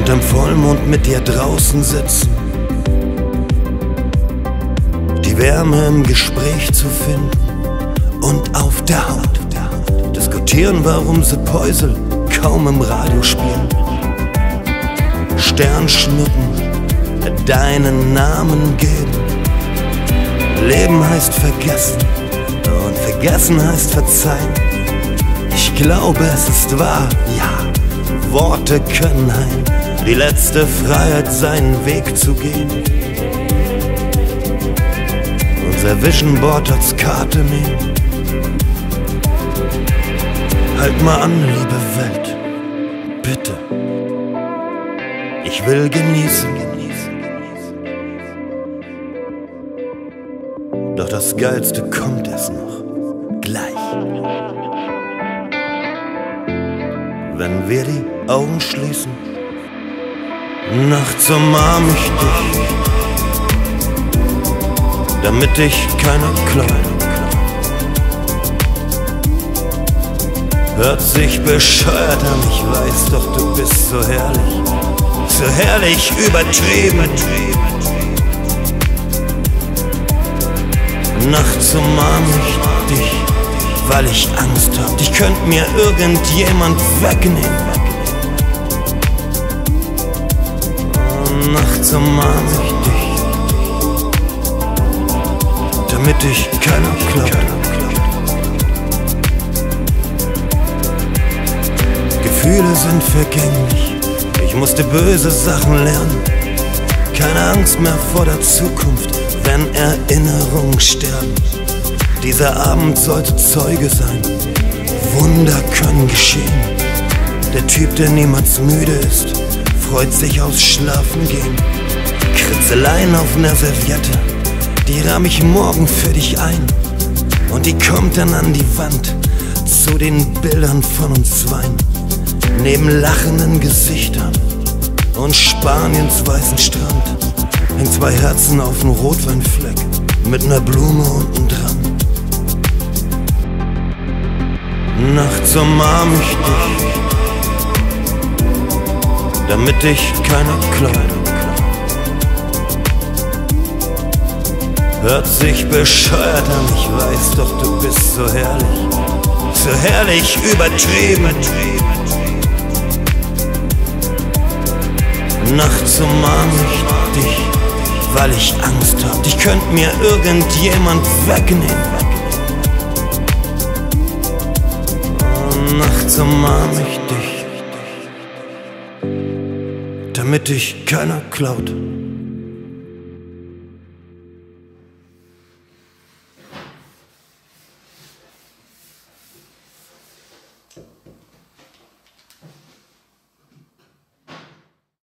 unterm Vollmond mit dir draußen sitzen, die Wärme im Gespräch zu finden und auf der Haut diskutieren, warum The Poisel kaum im Radio spielen. Sternschnuppen deinen Namen geben. Leben heißt vergessen und vergessen heißt verzeihen. Ich glaube, es ist wahr, ja, Worte können heilen. Die letzte Freiheit, seinen Weg zu gehen. Unser Vision Board als Karte nehmen. Halt mal an, liebe Welt, bitte. Ich will genießen. Doch das Geilste kommt erst noch gleich. Wenn wir die Augen schließen, nachts umarm ich dich, damit dich keiner klaut. Hört sich bescheuert an, ich weiß, doch du bist so herrlich übertrieben. Nachts umarm ich dich, weil ich Angst hab, dich könnte mir irgendjemand wegnehmen. Nachts umarm ich dich, damit dich keiner klaut. Gefühle sind vergänglich, ich musste böse Sachen lernen. Keine Angst mehr vor der Zukunft, wenn Erinnerungen sterben. Dieser Abend sollte Zeuge sein, Wunder können geschehen. Der Typ, der niemals müde ist, freut sich aufs Schlafengehen. Kritzeleien auf ner Serviette, die rahm ich morgen für dich ein. Und die kommt dann an die Wand, zu den Bildern von uns zweien. Neben lachenden Gesichtern und Spaniens weißen Strand hängen zwei Herzen auf dem Rotweinfleck mit ner Blume unten dran. Nachts umarm ich dich, damit dich keiner klaut. Hört sich bescheuert an, ich weiß, doch du bist so herrlich übertrieben. Nachts umarm ich dich, weil ich Angst hab, dich könnte mir irgendjemand wegnehmen. Nachts umarm ich dich, damit dich keiner klaut.